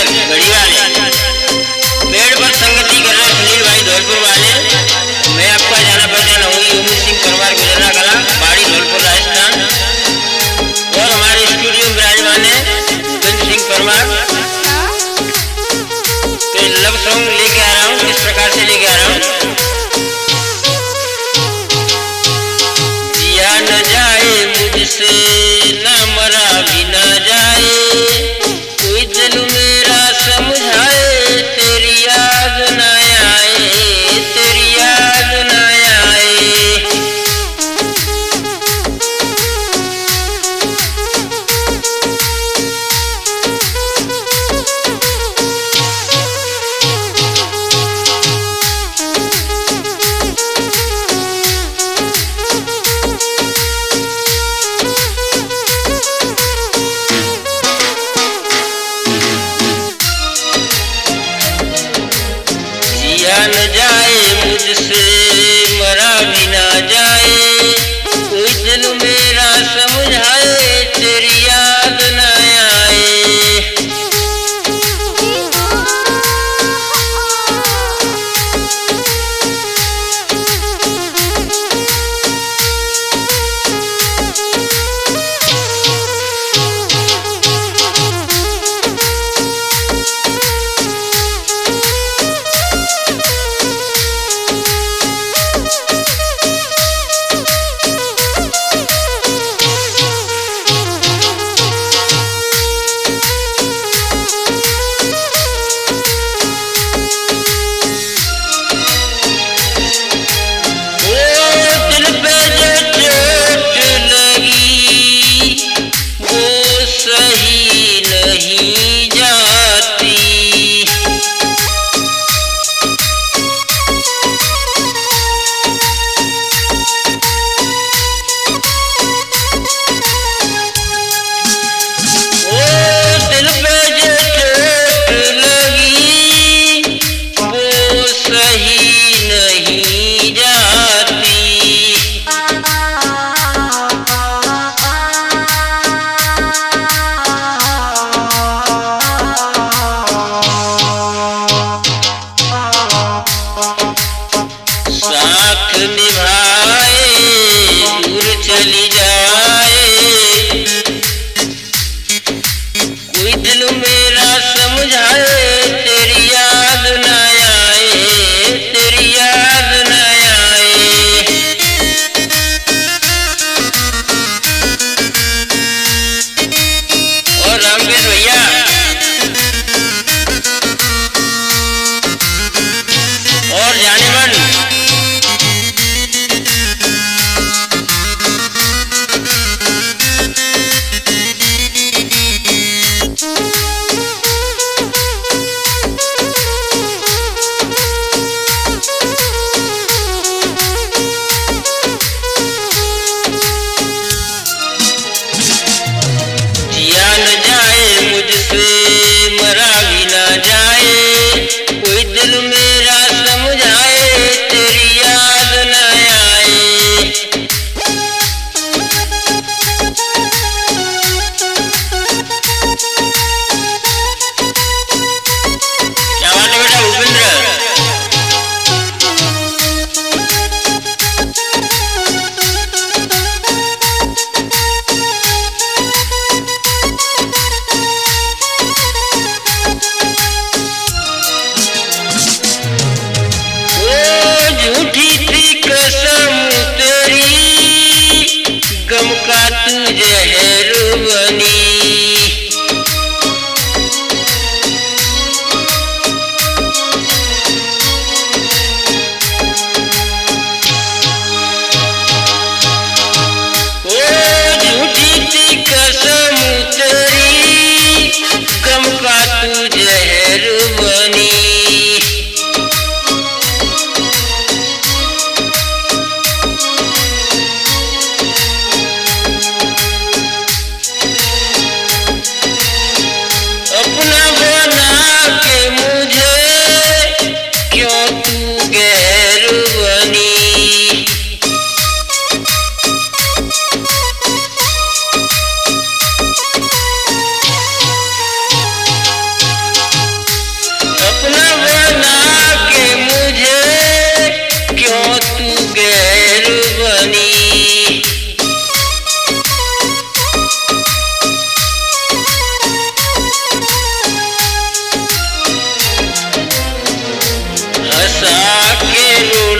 घड़ी वाले पेड़ पर संगति कर रहे सुनील भाई धौलपुर वाले। मैं आपका जाना पहचान होगी उमेश सिंह परमार गुजरा कला बाड़ी धौलपुर राजस्थान। और हमारे स्टूडियो में विराजमान है गंज सिंह परमार। तो लव सॉन्ग लेके आ रहा हूँ, इस प्रकार से लेके आ रहा हूँ। जिया न जाए मुझसे ना मरा भी ना जाए, कोई दिल मेरा समझाए तेरी याद ना आए, तेरी याद ना आए। जिया न जाए मुझसे मरा भी ना जाए, कोई दिल मेरा समझाए तेरी याद ना आए।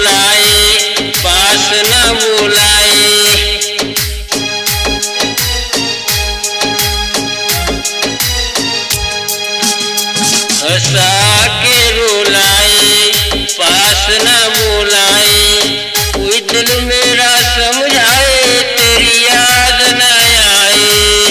रुलाए पास न बुलाए। हंसा के रुलाए पास न बुलाए, कोई दिल मेरा समझाए तेरी याद न आए।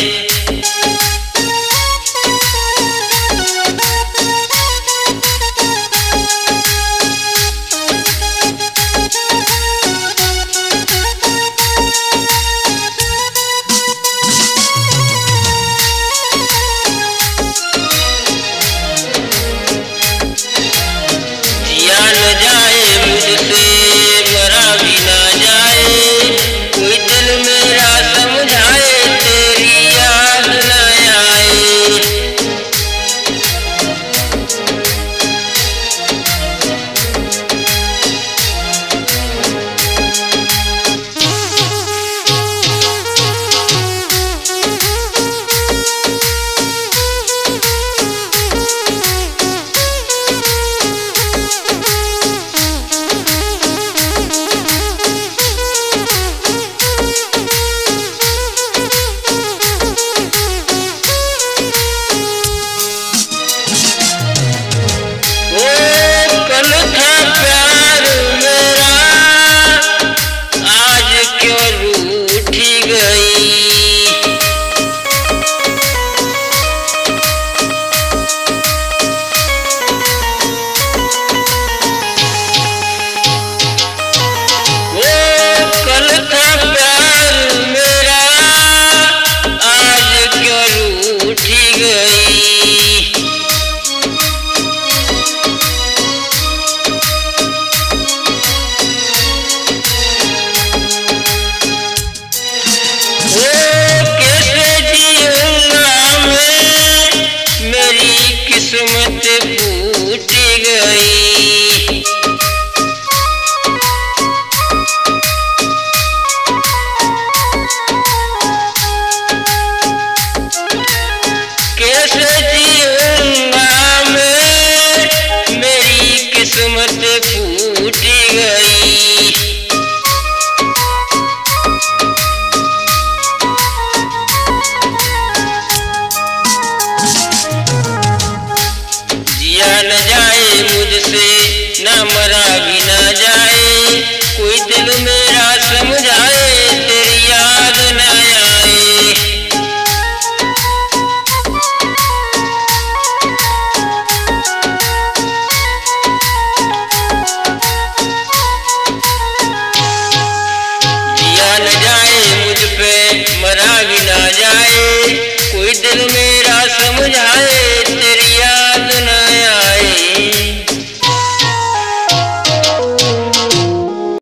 जिया न जाए मुझसे मरा भी ना जाए, कोई दिल मेरा समझाए तेरी याद न आए। कल था प्यार मेरा आज क्यों रूठी गई। कल था प्यार मेरा आज क्यों रूठी गई। कैसे जीऊंगा मैं मेरी किस्मत फूट गई। कैसे जीऊंगा मैं मेरी किस्मत फूट गई। जिया न जाए मुझसे न मरा भी न जाए, कोई दिल मेरा समझाए तेरी याद न आए। जिया न जाए मुझ पे मरा भी न जाए, कोई दिल मेरा समझाए।